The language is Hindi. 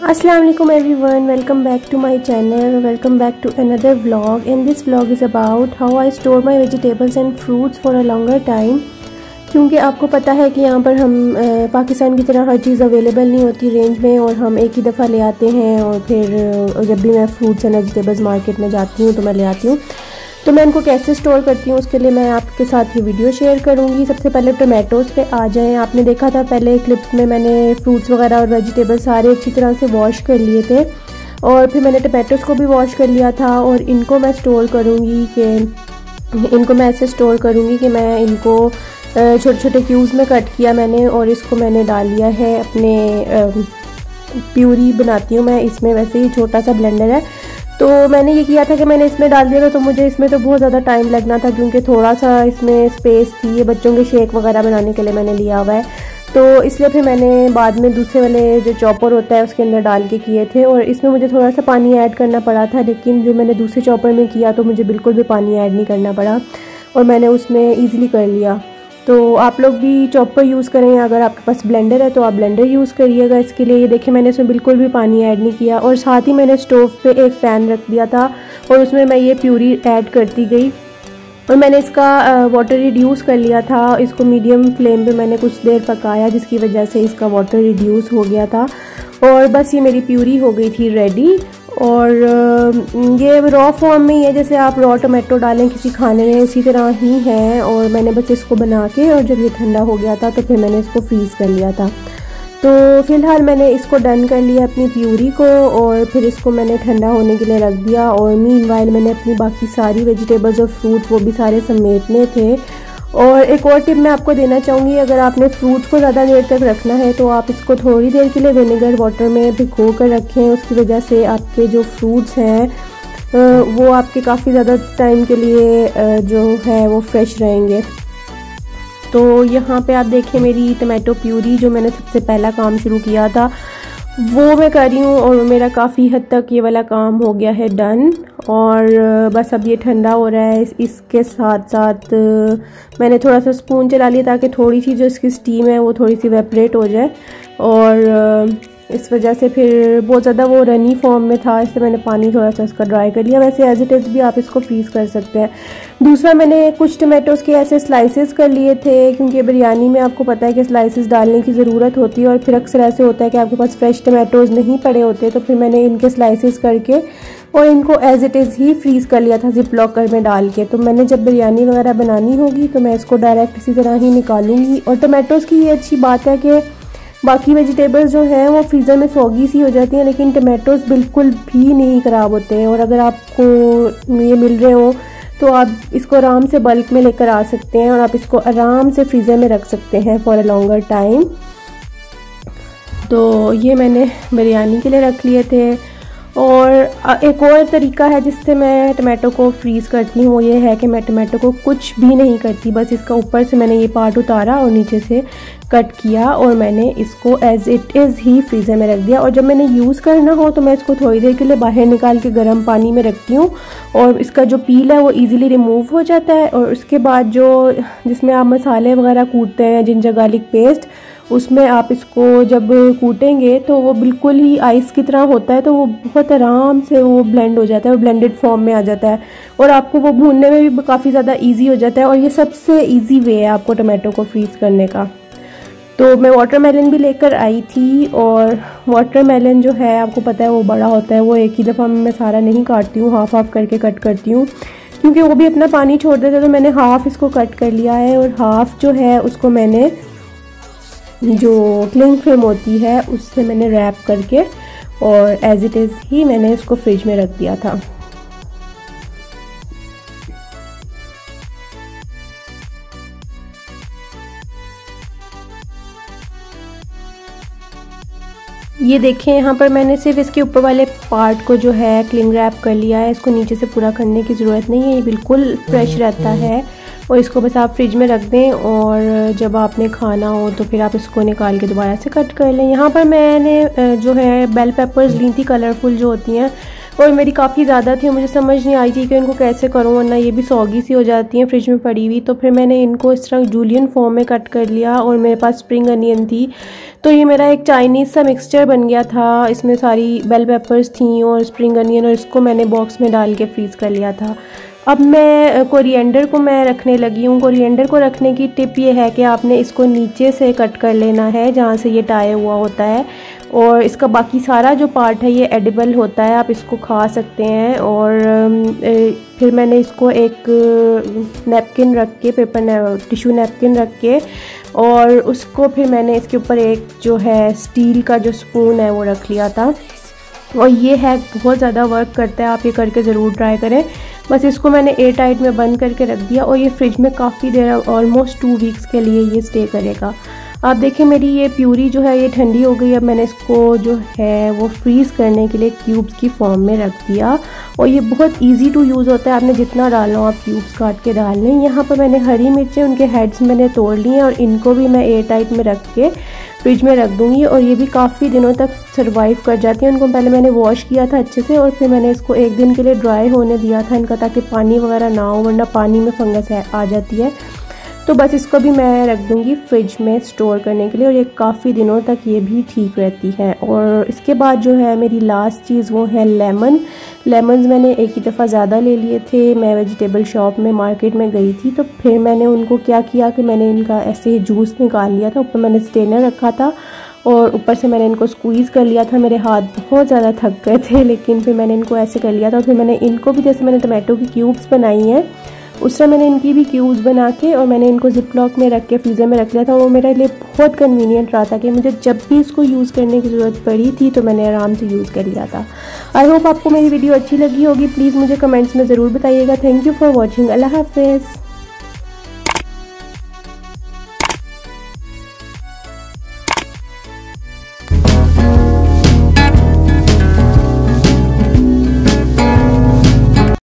Assalamu alaikum everyone, welcome back to my channel, welcome back to another vlog. In this vlog is about how I store my vegetables and fruits for a longer time. क्योंकि आपको पता है कि यहाँ पर हम पाकिस्तान की तरह हर चीज़ अवेलेबल नहीं होती रेंज में, और हम एक ही दफ़ा ले आते हैं और फिर जब भी मैं फ्रूट्स एंड वेजिटेबल्स मार्केट में जाती हूँ तो मैं ले आती हूँ। तो मैं इनको कैसे स्टोर करती हूँ उसके लिए मैं आपके साथ ये वीडियो शेयर करूँगी। सबसे पहले टोमेटोज़ पे आ जाएं। आपने देखा था पहले क्लिप्स में मैंने फ्रूट्स वगैरह और वेजिटेबल्स सारे अच्छी तरह से वॉश कर लिए थे, और फिर मैंने टोमेटोज़ को भी वॉश कर लिया था। और इनको मैं स्टोर करूँगी इनको मैं ऐसे स्टोर करूँगी कि मैं इनको छोटे छोटे क्यूब्स में कट किया मैंने, और इसको मैंने डाल लिया है अपने प्यूरी बनाती हूँ मैं इसमें। वैसे ही छोटा सा ब्लेंडर है, तो मैंने ये किया था कि मैंने इसमें डाल दिया था। तो मुझे इसमें तो बहुत ज़्यादा टाइम लगना था क्योंकि थोड़ा सा इसमें स्पेस थी, ये बच्चों के शेक वगैरह बनाने के लिए मैंने लिया हुआ है। तो इसलिए फिर मैंने बाद में दूसरे वाले जो चॉपर होता है उसके अंदर डाल के किए थे, और इसमें मुझे थोड़ा सा पानी ऐड करना पड़ा था, लेकिन जो मैंने दूसरे चॉपर में किया तो मुझे बिल्कुल भी पानी ऐड नहीं करना पड़ा और मैंने उसमें ईज़िली कर लिया। तो आप लोग भी चॉपर यूज़ करें, अगर आपके पास ब्लेंडर है तो आप ब्लेंडर यूज़ करिएगा इसके लिए। ये देखिए मैंने इसमें बिल्कुल भी पानी ऐड नहीं किया, और साथ ही मैंने स्टोव पे एक पैन रख दिया था और उसमें मैं ये प्यूरी ऐड करती गई, और मैंने इसका वाटर रिड्यूस कर लिया था। इसको मीडियम फ्लेम पे मैंने कुछ देर पकाया, जिसकी वजह से इसका वाटर रिड्यूस हो गया था, और बस ये मेरी प्यूरी हो गई थी रेडी। और ये रॉ फॉर्म में ही है, जैसे आप रॉ टोमेटो डालें किसी खाने में उसी तरह ही है। और मैंने बस इसको बना के, और जब ये ठंडा हो गया था तो फिर मैंने इसको फ्रीज़ कर लिया था। तो फ़िलहाल मैंने इसको डन कर लिया अपनी प्यूरी को, और फिर इसको मैंने ठंडा होने के लिए रख दिया। और मीनवाइल मैंने अपनी बाकी सारी वेजिटेबल्स और फ्रूट्स वो भी सारे समेटने थे। और एक और टिप मैं आपको देना चाहूँगी, अगर आपने फ्रूट्स को ज़्यादा देर तक रखना है तो आप इसको थोड़ी देर के लिए विनेगर वाटर में भिगो कर रखें। उसकी वजह से आपके जो फ्रूट्स हैं वो आपके काफ़ी ज़्यादा टाइम के लिए जो है वो फ्रेश रहेंगे। तो यहाँ पे आप देखें मेरी टमाटो प्यूरी जो मैंने सबसे पहला काम शुरू किया था वो मैं कर रही हूँ, और मेरा काफ़ी हद तक ये वाला काम हो गया है डन। और बस अब ये ठंडा हो रहा है। इसके साथ साथ मैंने थोड़ा सा स्पून चला लिया ताकि थोड़ी सी जो इसकी स्टीम है वो थोड़ी सी वेपरेट हो जाए, और इस वजह से फिर बहुत ज़्यादा वो रनी फॉर्म में था, इससे मैंने पानी थोड़ा सा इसका ड्राई कर लिया। वैसे एज इट इज़ भी आप इसको फ्रीज़ कर सकते हैं। दूसरा मैंने कुछ टमाटोज़ के ऐसे स्लाइसेस कर लिए थे, क्योंकि बिरयानी में आपको पता है कि स्लाइसेस डालने की ज़रूरत होती है, और फिर अक्सर ऐसे होता है कि आपके पास फ्रेश टमाटोज़ नहीं पड़े होते। तो फिर मैंने इनके स्लाइसेस करके और इनको एज इट इज़ ही फ्रीज़ कर लिया था जिप लॉकर में डाल के। तो मैंने जब बिरयानी वगैरह बनानी होगी तो मैं इसको डायरेक्ट इसी तरह ही निकालूंगी। और टमाटोज़ की ये अच्छी बात है कि बाकी वेजिटेबल्स जो हैं वो फ्रीज़र में सॉगी सी हो जाती हैं, लेकिन टमाटोज़ बिल्कुल भी नहीं ख़राब होते हैं। और अगर आपको ये मिल रहे हो तो आप इसको आराम से बल्क में लेकर आ सकते हैं, और आप इसको आराम से फ्रीज़र में रख सकते हैं फॉर अ लॉन्गर टाइम। तो ये मैंने बिरयानी के लिए रख लिए थे। और एक और तरीका है जिससे मैं टमाटो को फ्रीज़ करती हूँ, वो ये है कि मैं टमाटो को कुछ भी नहीं करती, बस इसका ऊपर से मैंने ये पार्ट उतारा और नीचे से कट किया, और मैंने इसको एज इट इज़ ही फ्रीज़र में रख दिया। और जब मैंने यूज़ करना हो तो मैं इसको थोड़ी देर के लिए बाहर निकाल के गर्म पानी में रखती हूँ, और इसका जो पील है वो ईज़िली रिमूव हो जाता है। और उसके बाद जो जिसमें आप मसाले वगैरह कूटते हैं, जिंजर गार्लिक पेस्ट, उसमें आप इसको जब कूटेंगे तो वो बिल्कुल ही आइस की तरह होता है, तो वो बहुत आराम से वो ब्लेंड हो जाता है, वो ब्लेंडेड फॉर्म में आ जाता है, और आपको वो भूनने में भी काफ़ी ज़्यादा इजी हो जाता है। और ये सबसे इजी वे है आपको टमाटो को फ्रीज़ करने का। तो मैं वाटरमेलन भी लेकर आई थी, और वाटरमेलन जो है आपको पता है वो बड़ा होता है, वो एक ही दफ़ा मैं सारा नहीं काटती हूँ, हाफ हाफ करके कट करती हूँ, क्योंकि वो भी अपना पानी छोड़ देते। तो मैंने हाफ इसको कट कर लिया है, और हाफ जो है उसको मैंने जो क्लिंग फिल्म होती है उससे मैंने रैप करके और एज इट इज़ ही मैंने इसको फ्रिज में रख दिया था। ये देखें यहाँ पर मैंने सिर्फ इसके ऊपर वाले पार्ट को जो है क्लिंग रैप कर लिया है, इसको नीचे से पूरा करने की ज़रूरत नहीं है, ये बिल्कुल फ्रेश रहता है। और इसको बस आप फ्रिज में रख दें, और जब आपने खाना हो तो फिर आप इसको निकाल के दोबारा से कट कर लें। यहाँ पर मैंने जो है बेल पेपर्स ली थी, कलरफुल जो होती हैं और मेरी काफ़ी ज़्यादा थी, मुझे समझ नहीं आई थी कि इनको कैसे करूँ, वरना ये भी सौगी सी हो जाती हैं फ्रिज में पड़ी हुई। तो फिर मैंने इनको इस तरह जूलियन फॉर्म में कट कर लिया और मेरे पास स्प्रिंग अनियन थी, तो ये मेरा एक चाइनीज़ सा मिक्सचर बन गया था। इसमें सारी बेल पेपर्स थी और स्प्रिंग अनियन, और इसको मैंने बॉक्स में डाल के फ्रीज़ कर लिया था। अब मैं कोरिएंडर को मैं रखने लगी हूँ। कोरिएंडर को रखने की टिप ये है कि आपने इसको नीचे से कट कर लेना है जहाँ से ये टाई हुआ होता है, और इसका बाकी सारा जो पार्ट है ये एडिबल होता है, आप इसको खा सकते हैं। और फिर मैंने इसको एक नैपकिन रख के, टिश्यू नैपकिन रख के, और उसको फिर मैंने इसके ऊपर एक जो है स्टील का जो स्पून है वो रख लिया था। और ये हैक बहुत ज़्यादा वर्क करता है, आप ये करके ज़रूर ट्राई करें। बस इसको मैंने एयर टाइट में बंद करके रख दिया और ये फ्रिज में काफ़ी देर, ऑलमोस्ट 2 वीक्स के लिए ये स्टे करेगा। आप देखें मेरी ये प्यूरी जो है ये ठंडी हो गई। अब मैंने इसको जो है वो फ्रीज़ करने के लिए क्यूब्स की फॉर्म में रख दिया, और ये बहुत इजी टू यूज़ होता है। आपने जितना डालना हो आप क्यूब्स काट के डाल लें। यहाँ पर मैंने हरी मिर्चें, उनके हेड्स मैंने तोड़ लिए और इनको भी मैं एयर टाइट में रख के फ्रिज में रख दूँगी, और ये भी काफ़ी दिनों तक सर्वाइव कर जाती है। उनको पहले मैंने वॉश किया था अच्छे से, और फिर मैंने इसको 1 दिन के लिए ड्राई होने दिया था इनका, ताकि पानी वगैरह ना हो, वरना पानी में फंगस आ जाती है। तो बस इसको भी मैं रख दूँगी फ्रिज में स्टोर करने के लिए, और ये काफ़ी दिनों तक ये भी ठीक रहती है। और इसके बाद जो है मेरी लास्ट चीज़ वो है लेमन्स मैंने एक ही दफ़ा ज़्यादा ले लिए थे। मैं वेजिटेबल शॉप में मार्केट में गई थी, तो फिर मैंने उनको क्या किया कि मैंने इनका ऐसे जूस निकाल लिया था। ऊपर मैंने स्ट्रेनर रखा था और ऊपर से मैंने इनको स्क्वीज़ कर लिया था। मेरे हाथ बहुत ज़्यादा थक गए थे, लेकिन फिर मैंने इनको ऐसे कर लिया था। फिर मैंने इनको भी, जैसे मैंने टमाटो की क्यूब्स बनाई हैं उस तरह मैंने इनकी भी क्यूब्स बना के, और मैंने इनको जिप लॉक में रख के फ्रीज़र में रख लिया था। और वो मेरे लिए बहुत कन्वीनियंट रहा था कि मुझे जब भी इसको यूज़ करने की ज़रूरत पड़ी थी तो मैंने आराम से यूज़ कर लिया था। आई होप आपको मेरी वीडियो अच्छी लगी होगी। प्लीज़ मुझे कमेंट्स में ज़रूर बताइएगा। Thank you for watching. अल्लाह हाफ़िज़।